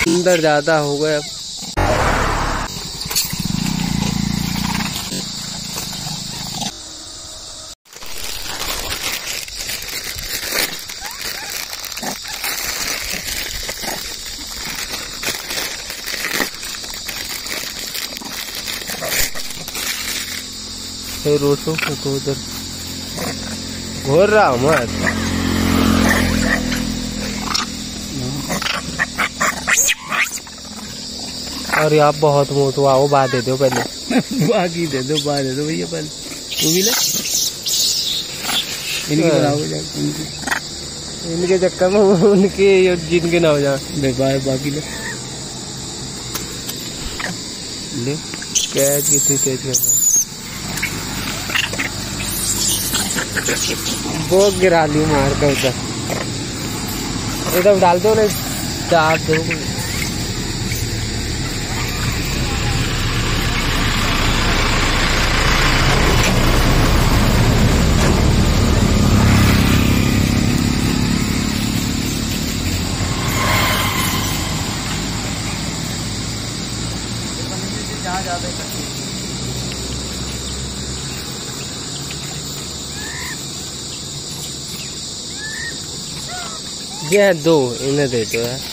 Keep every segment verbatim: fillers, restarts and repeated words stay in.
अंदर ज्यादा हो गए अब। रोटो तो उधर घोर रहा हूँ मैं। अरे आप बहुत मोटो आओ, बात दे दो पहले। बाकी दे दो, बात दे दो भैया पहले। तू भी ले इनके बराबर जा, इनके चक्कर में उनके जिनके ना हो जाए। बाय बाकी ले ले कैच कितनी तेज कर वो गिरा ली मार कर उधर इधर डाल दो ना, चार दो। ये दो इन्हें दे दो यार।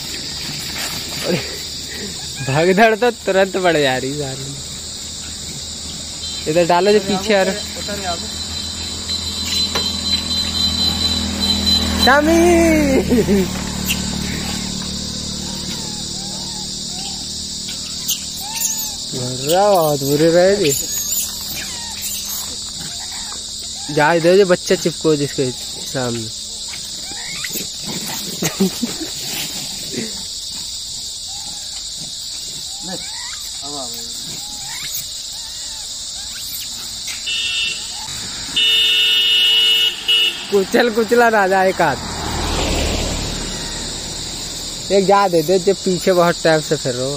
भगदड़ तो तुरंत बढ़ जा रही सारी। इधर डालो जो पीछे यार। शामी बहुत बुरे रहे जी। जा दे जो बच्चा चिपको जिसके सामने। कुचल कुचला ना जाए काट। एक जा दे दे जब पीछे बहुत टाइम से फिर रहो।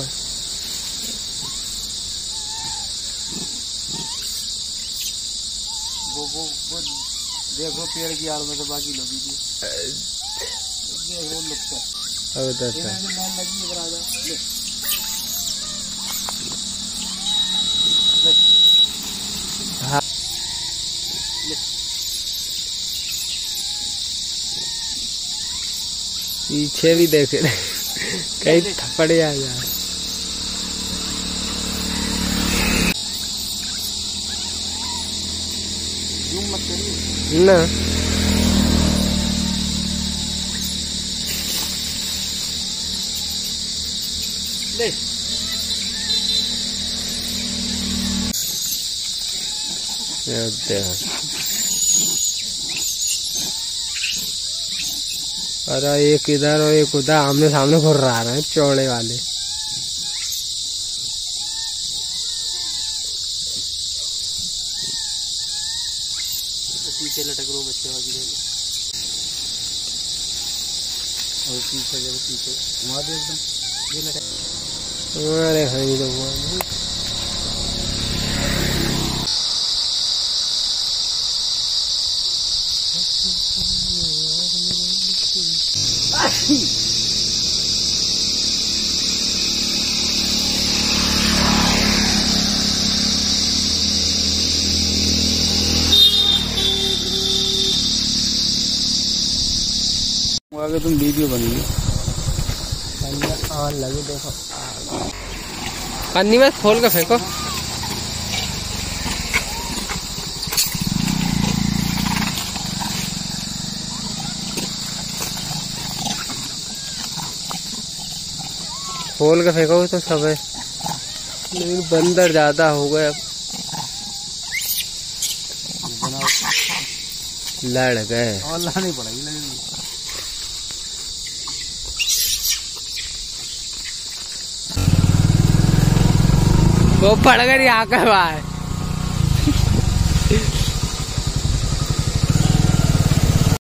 वो वो वो देखो पेड़ की आड़ में तो बाकी लोग भी वो लोग हाँ। पीछे भी देख रहे कहीं थप्पड़ आ जा। ना ले अरे एक इधर और एक उधर आमने सामने घुर रहा है चौड़े वाले। पीछे लटक रो बच्चे वाली और पीछे जब पीछे वहाँ भी एकदम ये लटक। अरे हाँ ये तो आगे तुम वीडियो बनेगी। हाँ लगे देखो पन्नी में खोल के फेंको। खोल के फेंको तो सब है, लेकिन बंदर ज्यादा हो गए अब। लड़ गए और लानी पड़ेगी लगेगी। वो पड़ गई यहाँ का बाहर।